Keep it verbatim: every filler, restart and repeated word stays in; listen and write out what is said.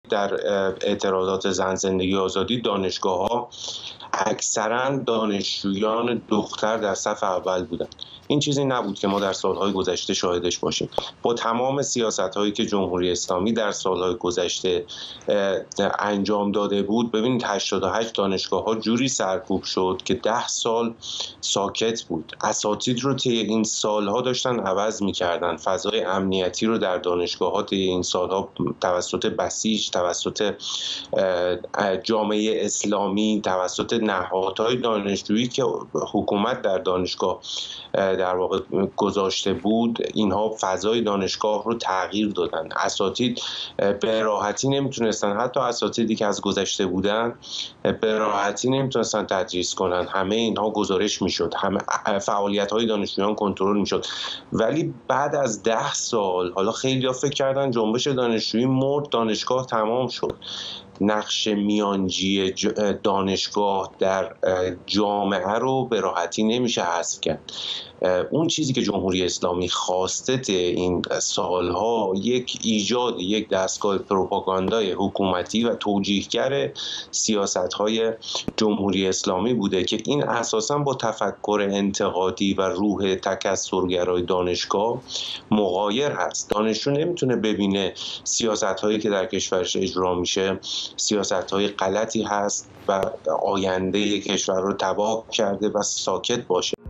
در اعتراضات زن زندگی آزادی دانشگاه‌ها اکثرا دانشجویان دختر در صف اول بودند. این چیزی نبود که ما در سالهای گذشته شاهدش باشیم. با تمام سیاست‌هایی که جمهوری اسلامی در سالهای گذشته انجام داده بود، ببینید هشتاد و هشت دانشگاه‌ها جوری سرکوب شد که ده سال ساکت بود. اساتید رو طی این سالها داشتن عوض می‌کردن. فضای امنیتی رو در دانشگاه‌ها طی این سالها توسط بسیج، توسط جامعه اسلامی، توسط نهادهای دانشجویی که حکومت در دانشگاه در واقع گذاشته بود، اینها فضای دانشگاه رو تغییر دادن. اساتید به راحتی نمیتونستن، حتی اساتیدی که از گذشته بودن به راحتی نمیتونستن تدریس کنن. همه اینها گزارش میشد، همه فعالیت های دانشجویان کنترل میشد. ولی بعد از ده سال حالا خیلی‌ها فکر کردن جنبش دانشجویی مرد، دانشگاه تمام شد. نقش میانجی دانشگاه در جامعه رو به راحتی نمیشه حذف کرد. اون چیزی که جمهوری اسلامی خواسته این سالها یک ایجاد یک دستگاه پروپاگاندای حکومتی و توجیهگر سیاست‌های جمهوری اسلامی بوده که این اساساً با تفکر انتقادی و روح تکثرگرای دانشگاه مغایر هست. دانشجو نمیتونه ببینه سیاست‌هایی که در کشورش اجرا میشه سیاست‌های غلطی هست و آینده کشور رو تباه کرده و ساکت باشه.